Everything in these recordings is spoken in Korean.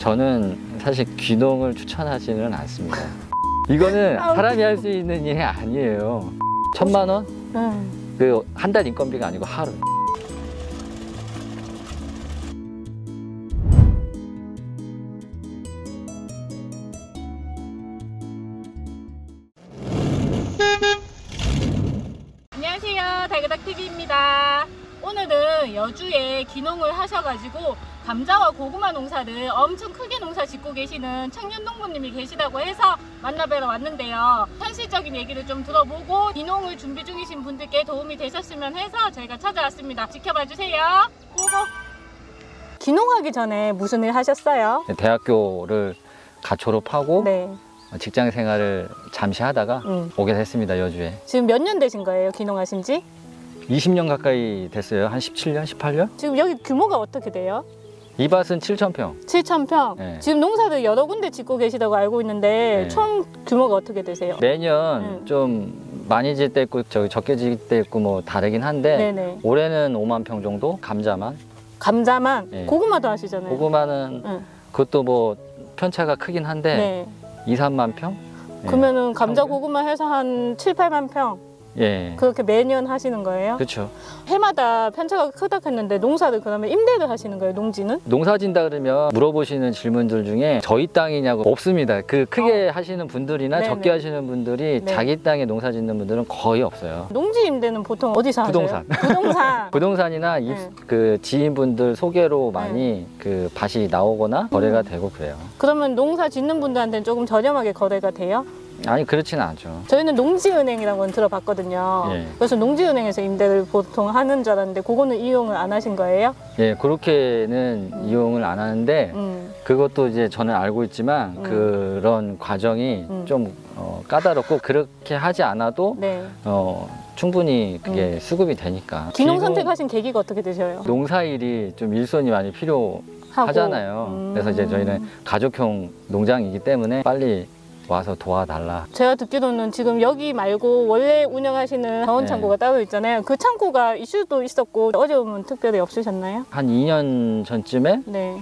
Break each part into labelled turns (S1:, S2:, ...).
S1: 저는 사실 귀농을 추천하지는 않습니다. 이거는 사람이 할 수 있는 일이 아니에요. 1,000만 원? 그 한 달 인건비가 아니고 하루.
S2: 안녕하세요, 달그닥TV입니다. 오늘은 여주에 귀농을 하셔가지고 감자와 고구마 농사를 엄청 크게 농사 짓고 계시는 청년 농부님이 계시다고 해서 만나뵈러 왔는데요. 현실적인 얘기를 좀 들어보고 귀농을 준비 중이신 분들께 도움이 되셨으면 해서 저희가 찾아왔습니다. 지켜봐 주세요. 고고! 귀농하기 전에 무슨 일 하셨어요?
S1: 대학교를 갓 졸업하고
S2: 네.
S1: 직장 생활을 잠시 하다가 오게 됐습니다, 여주에.
S2: 지금 몇 년 되신 거예요, 귀농하신 지?
S1: 20년 가까이 됐어요. 한 17년, 18년?
S2: 지금 여기 규모가 어떻게 돼요?
S1: 이 밭은 7,000평.
S2: 7,000평?
S1: 네.
S2: 지금 농사를 여러 군데 짓고 계시다고 알고 있는데
S1: 네.
S2: 총 규모가 어떻게 되세요?
S1: 매년 좀 많이 질 때 있고 적게 질 때 있고 뭐 다르긴 한데
S2: 네네.
S1: 올해는 5만 평 정도? 감자만.
S2: 감자만?
S1: 네.
S2: 고구마도 하시잖아요.
S1: 고구마는 그것도 뭐 편차가 크긴 한데
S2: 네.
S1: 2, 3만 평?
S2: 그러면은 감자
S1: 평균?
S2: 고구마 해서 한 7, 8만 평?
S1: 예.
S2: 그렇게 매년 하시는 거예요?
S1: 그렇죠.
S2: 해마다 편차가 크다 했는데 농사를 그러면 임대를 하시는 거예요, 농지는?
S1: 농사 진다 그러면 물어보시는 질문들 중에 저희 땅이냐고 없습니다. 그 크게 하시는 분들이나
S2: 네네.
S1: 적게 하시는 분들이
S2: 네.
S1: 자기 땅에 농사 짓는 분들은 거의 없어요.
S2: 농지 임대는 보통 어디서
S1: 부동산.
S2: 하세요? 부동산.
S1: 부동산이나 그 지인분들 소개로 많이 그 밭이 나오거나 거래가 되고 그래요.
S2: 그러면 농사 짓는 분들한테는 조금 저렴하게 거래가 돼요?
S1: 아니 그렇지는 않죠.
S2: 저희는 농지은행이라고는 들어봤거든요.
S1: 예.
S2: 그래서 농지은행에서 임대를 보통 하는 줄 알았는데 그거는 이용을 안 하신 거예요?
S1: 예, 그렇게는 이용을 안 하는데 그것도 이제 저는 알고 있지만 그런 과정이 좀 까다롭고 그렇게 하지 않아도
S2: 네.
S1: 충분히 그게 수급이 되니까.
S2: 귀농 선택하신 계기가 어떻게 되셔요?
S1: 농사일이 좀 일손이 많이 필요하잖아요. 그래서 이제 저희는 가족형 농장이기 때문에 빨리 와서 도와달라.
S2: 제가 듣기로는 지금 여기 말고 원래 운영하시는 자원 창고가 따로 있잖아요. 그 창고가 이슈도 있었고 어려움은 특별히 없으셨나요?
S1: 한 2년 전쯤에
S2: 네.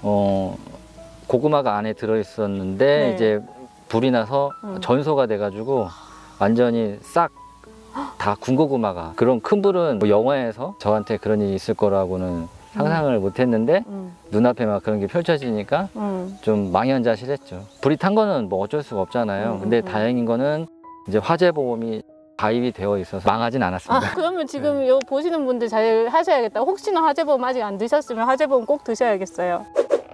S1: 고구마가 안에 들어 있었는데
S2: 네.
S1: 이제 불이 나서 전소가 돼가지고 완전히 싹 다 군고구마가. 그런 큰 불은 뭐 영화에서 저한테 그런 일이 있을 거라고는 상상을 못했는데 눈앞에 막 그런 게 펼쳐지니까 좀 망연자실했죠. 불이 탄 거는 뭐 어쩔 수가 없잖아요. 근데 다행인 거는 이제 화재보험이 가입이 되어 있어서 망하진 않았습니다.
S2: 그러면 지금 요 보시는 분들 잘 하셔야겠다. 혹시나 화재보험 아직 안 드셨으면 화재보험 꼭 드셔야겠어요.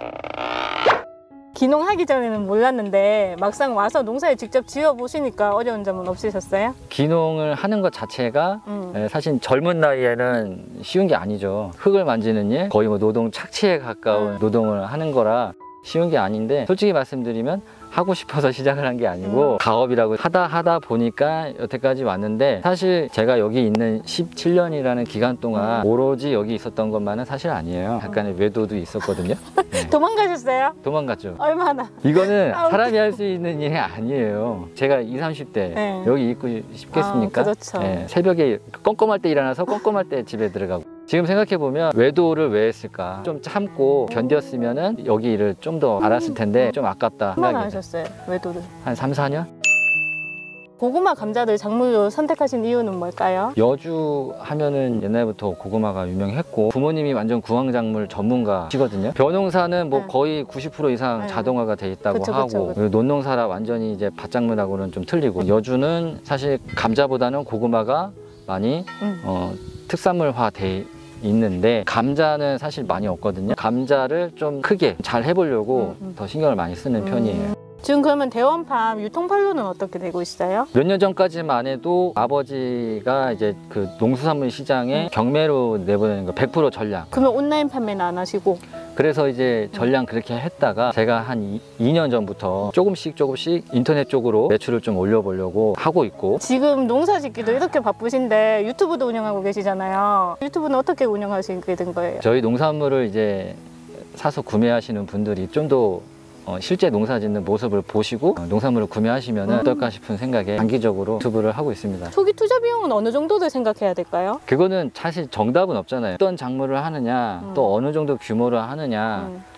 S2: 귀농하기 전에는 몰랐는데 막상 와서 농사를 직접 지어보시니까 어려운 점은 없으셨어요?
S1: 귀농을 하는 것 자체가 사실 젊은 나이에는 쉬운 게 아니죠. 흙을 만지는 일, 거의 뭐 노동 착취에 가까운 노동을 하는 거라 쉬운 게 아닌데 솔직히 말씀드리면 하고 싶어서 시작을 한 게 아니고 가업이라고 하다 보니까 여태까지 왔는데 사실 제가 여기 있는 17년이라는 기간 동안 오로지 여기 있었던 것만은 사실 아니에요. 약간의 외도도 있었거든요. 네.
S2: 도망가셨어요?
S1: 도망갔죠.
S2: 얼마나?
S1: 이거는 사람이 할 수 있는 일이 아니에요. 제가 20, 30대 여기 있고 싶겠습니까?
S2: 그렇죠.
S1: 네, 새벽에 껌껌할 때 일어나서 껌껌할 때 집에 들어가고. 지금 생각해보면 외도를 왜 했을까? 좀 참고 견뎠으면 여기 일을 좀 더 알았을 텐데 좀 아깝다
S2: 얼마나
S1: 생각이
S2: 하셨어요? 외도를?
S1: 한 3, 4년?
S2: 고구마 감자를 작물로 선택하신 이유는 뭘까요?
S1: 여주 하면은 옛날부터 고구마가 유명했고 부모님이 완전 구황작물 전문가시거든요. 벼농사는 뭐 거의 90% 이상 자동화가 돼 있다고 하고 논농사라 완전히 이제 밭작물하고는 좀 틀리고 여주는 사실 감자보다는 고구마가 많이 특산물화 돼 있는데 감자는 사실 많이 없거든요. 감자를 좀 크게 잘 해보려고 더 신경을 많이 쓰는 편이에요.
S2: 지금 그러면 대원팜 유통판로는 어떻게 되고 있어요?
S1: 몇 년 전까지만 해도 아버지가 이제 그 농수산물 시장에 경매로 내보내는 거 100% 전량.
S2: 그러면 온라인 판매는 안 하시고?
S1: 그래서 이제 전량 그렇게 했다가 제가 한 2년 전부터 조금씩 인터넷 쪽으로 매출을 좀 올려보려고 하고 있고.
S2: 지금 농사 짓기도 이렇게 바쁘신데 유튜브도 운영하고 계시잖아요. 유튜브는 어떻게 운영하시게 된 거예요?
S1: 저희 농산물을 이제 사서 구매하시는 분들이 좀 더 실제 농사 짓는 모습을 보시고 농산물을 구매하시면 어떨까 싶은 생각에 단기적으로 유튜브를 하고 있습니다.
S2: 초기 투자 비용은 어느 정도를 생각해야 될까요?
S1: 그거는 사실 정답은 없잖아요. 어떤 작물을 하느냐 또 어느 정도 규모를 하느냐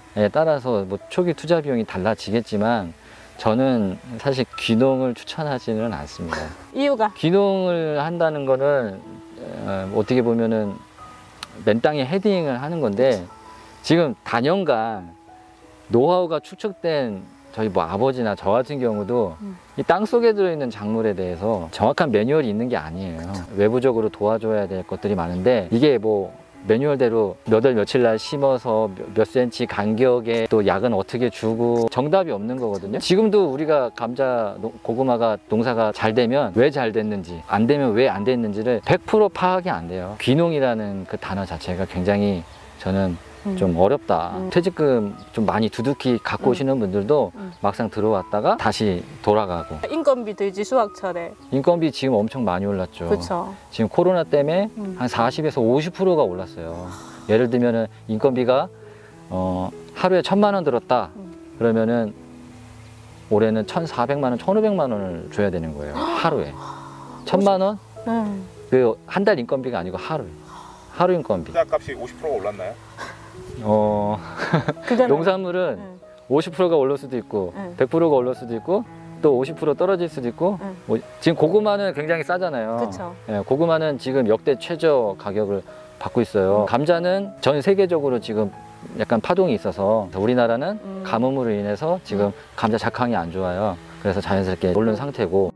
S1: 따라서 뭐 초기 투자 비용이 달라지겠지만 저는 사실 귀농을 추천하지는 않습니다.
S2: 이유가?
S1: 귀농을 한다는 거는 어떻게 보면은 맨 땅에 헤딩을 하는 건데 지금 단연간 노하우가 축적된 저희 뭐 아버지나 저 같은 경우도 이 땅 속에 들어있는 작물에 대해서 정확한 매뉴얼이 있는 게 아니에요.
S2: 그쵸.
S1: 외부적으로 도와줘야 될 것들이 많은데 이게 뭐 매뉴얼대로 몇 월 며칠 날 심어서 몇 센치 간격에 또 약은 어떻게 주고 정답이 없는 거거든요. 지금도 우리가 감자, 고구마가 농사가 잘 되면 왜 잘 됐는지 안 되면 왜 안 됐는지를 100% 파악이 안 돼요. 귀농이라는 그 단어 자체가 굉장히 저는 좀 어렵다. 퇴직금 좀 많이 두둑히 갖고 오시는 분들도 막상 들어왔다가 다시 돌아가고.
S2: 인건비 들지 수확철에.
S1: 인건비 지금 엄청 많이 올랐죠.
S2: 그렇죠.
S1: 지금 코로나 때문에 한 40에서 50%가 올랐어요. 예를 들면은 인건비가 하루에 1,000만 원 들었다. 그러면은 올해는 1,400만 원, 1,500만 원을 줘야 되는 거예요. 하루에. 1,000만 원? 그 한 달 인건비가 아니고 하루 인건비.
S3: 투자값이 50%가 올랐나요?
S1: 농산물은 50%가 올릴 수도 있고 100%가 올릴 수도 있고 또 50% 떨어질 수도 있고 지금 고구마는 굉장히 싸잖아요.
S2: 그쵸.
S1: 예, 고구마는 지금 역대 최저 가격을 받고 있어요. 감자는 전 세계적으로 지금 약간 파동이 있어서 우리나라는 가뭄으로 인해서 지금 감자 작황이 안 좋아요. 그래서 자연스럽게 오른 상태고.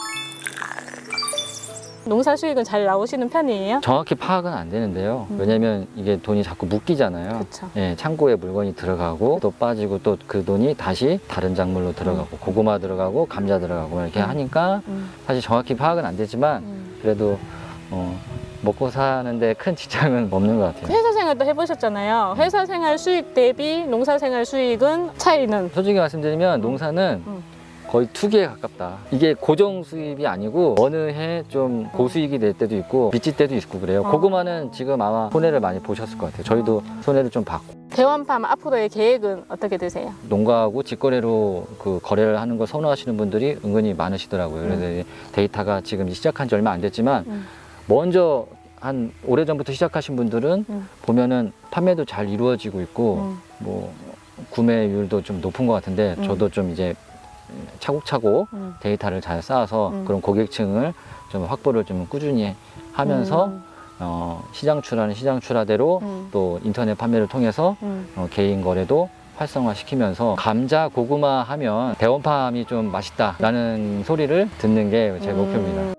S2: 농사 수익은 잘 나오시는 편이에요?
S1: 정확히 파악은 안 되는데요. 왜냐면 이게 돈이 자꾸 묶이잖아요.
S2: 그쵸.
S1: 예, 창고에 물건이 들어가고 또 빠지고 또 그 돈이 다시 다른 작물로 들어가고 고구마 들어가고 감자 들어가고 이렇게 하니까 사실 정확히 파악은 안 되지만 그래도 먹고 사는데 큰 지장은 없는 것 같아요.
S2: 회사 생활도 해보셨잖아요. 회사 생활 수익 대비 농사 생활 수익은 차이는?
S1: 솔직히 말씀드리면 농사는 거의 투기에 가깝다. 이게 고정 수입이 아니고 어느 해 좀 고수익이 될 때도 있고 미칠 때도 있고 그래요. 고구마는 지금 아마 손해를 많이 보셨을 것 같아요. 저희도 손해를 좀 봤고.
S2: 대원팜 앞으로의 계획은 어떻게 되세요?
S1: 농가하고 직거래로 그 거래를 하는 걸 선호하시는 분들이 은근히 많으시더라고요. 그래서 데이터가 지금 시작한 지 얼마 안 됐지만 먼저 한 오래전부터 시작하신 분들은 보면은 판매도 잘 이루어지고 있고 뭐 구매율도 좀 높은 것 같은데 저도 좀 이제 차곡차곡 데이터를 잘 쌓아서 그런 고객층을 좀 확보를 좀 꾸준히 하면서 시장 출하는 시장 출하대로 또 인터넷 판매를 통해서 개인 거래도 활성화시키면서 감자, 고구마 하면 대원팜이 좀 맛있다라는 소리를 듣는 게 제 목표입니다.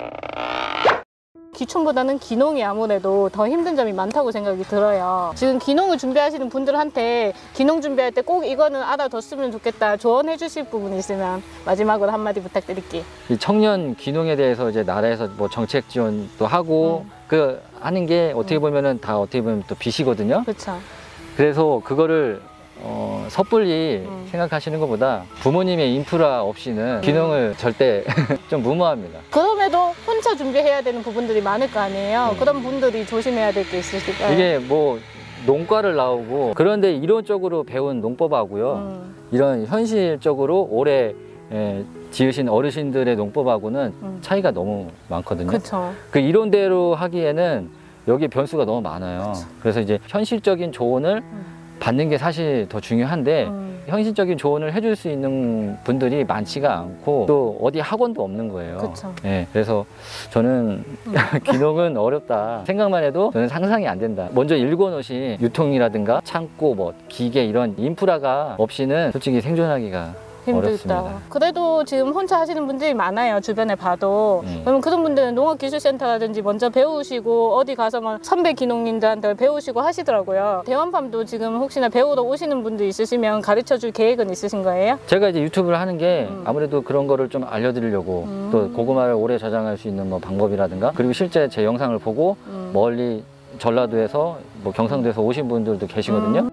S2: 기촌보다는 기농이 아무래도 더 힘든 점이 많다고 생각이 들어요. 지금 기농을 준비하시는 분들한테 기농 준비할 때 꼭 이거는 알아뒀으면 좋겠다 조언해 주실 부분이 있으면 마지막으로 한마디 부탁드릴게요.
S1: 이 청년 기농에 대해서 이제 나라에서 뭐 정책 지원도 하고 그 하는 게 어떻게 보면은 다 어떻게 보면 또 빚이거든요.
S2: 그렇죠.
S1: 그래서 그거를 섣불리 생각하시는 것보다 부모님의 인프라 없이는 기농을 절대 좀 무모합니다.
S2: 그럼에도 혼자 준비해야 되는 부분들이 많을 거 아니에요. 그런 분들이 조심해야 될 게 있으실까요?
S1: 이게 뭐 농과를 나오고 그런데 이론적으로 배운 농법하고요. 이런 현실적으로 오래 지으신 어르신들의 농법하고는 차이가 너무 많거든요.
S2: 그렇죠.
S1: 그 이론대로 하기에는 여기 변수가 너무 많아요. 그래서 이제 현실적인 조언을 받는 게 사실 더 중요한데 현실적인 조언을 해줄 수 있는 분들이 많지가 않고 또 어디 학원도 없는 거예요.
S2: 그쵸.
S1: 네, 그래서 저는 기농은 어렵다. 생각만 해도 저는 상상이 안 된다. 먼저 읽어놓으신 유통이라든가 창고, 뭐 기계 이런 인프라가 없이는 솔직히 생존하기가
S2: 힘들다.
S1: 어렵습니다.
S2: 그래도 지금 혼자 하시는 분들이 많아요. 주변에 봐도. 그러면 그런 분들은 농업기술센터라든지 먼저 배우시고 어디 가서 막 선배 기농인들한테 배우시고 하시더라고요. 대원팜도 지금 혹시나 배우러 오시는 분들 있으시면 가르쳐줄 계획은 있으신 거예요?
S1: 제가 이제 유튜브를 하는 게 아무래도 그런 거를 좀 알려드리려고 또 고구마를 오래 저장할 수 있는 뭐 방법이라든가 그리고 실제 제 영상을 보고 멀리 전라도에서 뭐 경상도에서 오신 분들도 계시거든요.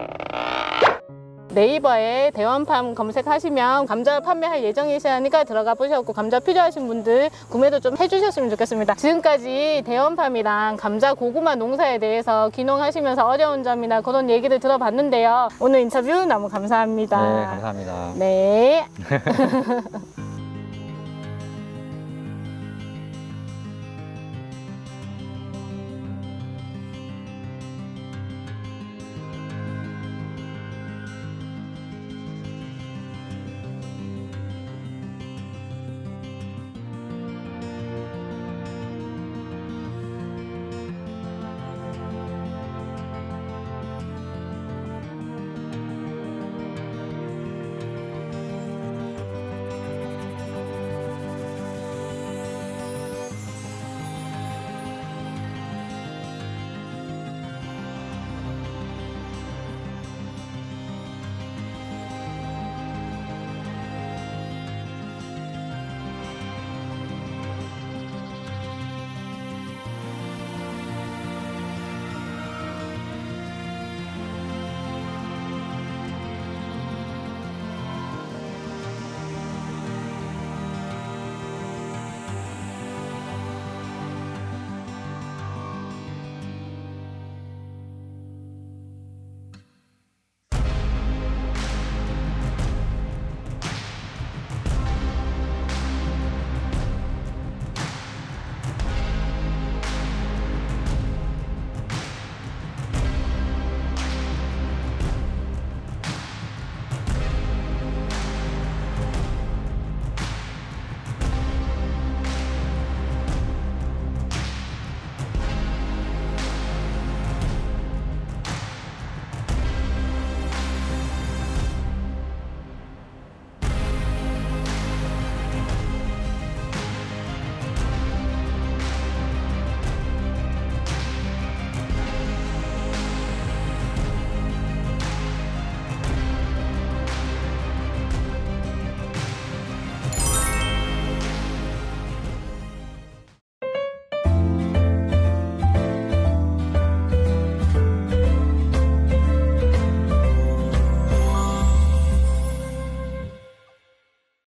S2: 네이버에 대원팜 검색하시면 감자 판매할 예정이시니까 들어가 보셨고 감자 필요하신 분들 구매도 좀 해주셨으면 좋겠습니다. 지금까지 대원팜이랑 감자 고구마 농사에 대해서 귀농하시면서 어려운 점이나 그런 얘기를 들어봤는데요. 오늘 인터뷰 너무 감사합니다.
S1: 네, 감사합니다.
S2: 네.